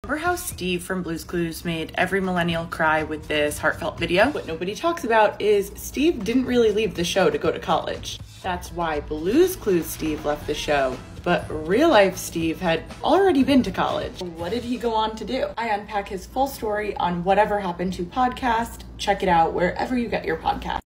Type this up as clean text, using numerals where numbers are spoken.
Remember how Steve from Bluesclues made every millennial cry with this heartfelt video? What nobody talks about is Steve didn't really leave the show to go to college. That's why Bluesclues Steve left the show, but real life Steve had already been to college. What did he go on to do? I unpack his full story on Whatever Happened to podcast. Check it out wherever you get your podcast.